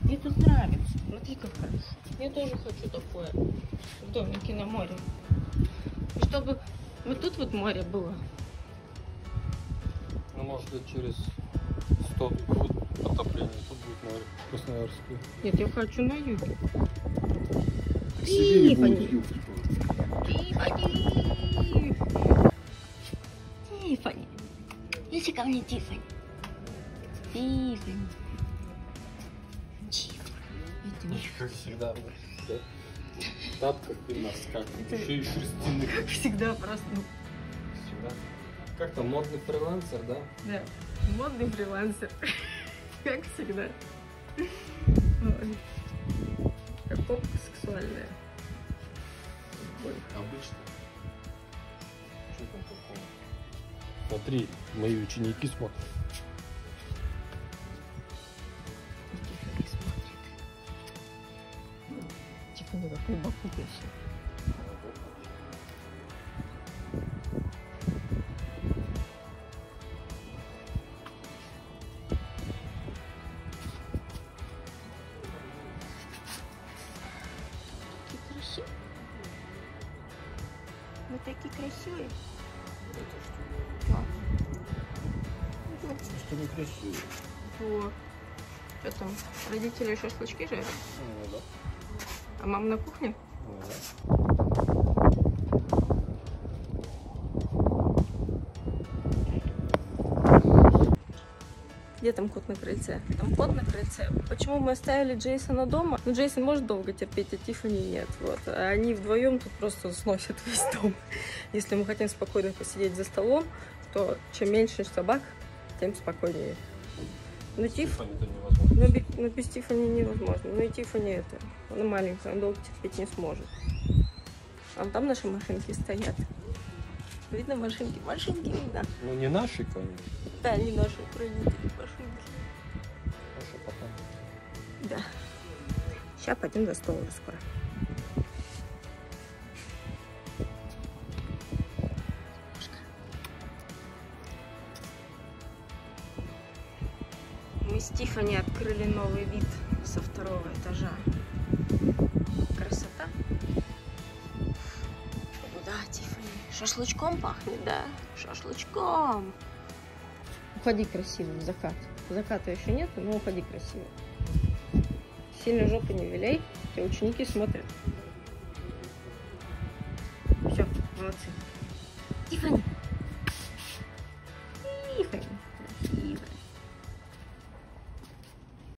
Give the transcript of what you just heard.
Мне тут нравится. Смотри, как хорошо. Я тоже хочу такое в домике на море. И чтобы вот тут вот море было. Ну, может быть, через 100 тут будет потопление, тут будет море Красноярское. Нет, я хочу на юге. Тиффани. Тиффани. Тиффани. Иди ко мне, Тиффани. Тиффани. Тиффани. Как всегда, да? Тапка ты носках, еще и шерстяных. Как всегда, просто. Всегда. Как там, модный фрилансер, да? Да, модный фрилансер. Как всегда. Ой. Как попка сексуальная. Ой. Обычно. Что там такого? Смотри, мои ученики смотрят. Тиффани смотрит. Тиффани как любопытно все. Вы такие красивые. Что некрасиво. Вот. Что там? Родители шашлычки жарят? Ну да. А мама на кухне? Ну да. Где там кот на крыльце? Там кот на крыльце. Почему мы оставили Джейсона дома? Ну, Джейсон может долго терпеть, а Тиффани нет. Вот. А они вдвоем тут просто сносят весь дом. Если мы хотим спокойно посидеть за столом, то чем меньше собак, тем спокойнее. Но Тиффани-то невозможно. но без Тиффани невозможно. Ну и Тиффани это. Она маленькая, она долго терпеть не сможет. А там наши машинки стоят. Видно машинки? Машинки видно. Ну не наши, конечно. Да, не наши украинские машинки. Наши потом. Да. Сейчас пойдем за стол уже скоро. Мы с Тиффани открыли новый вид со 2-го этажа. Красота. Да, Тиффани. Шашлычком пахнет, да? Шашлычком. Уходи красиво в закат. Заката еще нет, но уходи красиво. Сильно жопу не виляй, тебя ученики смотрят. Все, молодцы. Тиффани.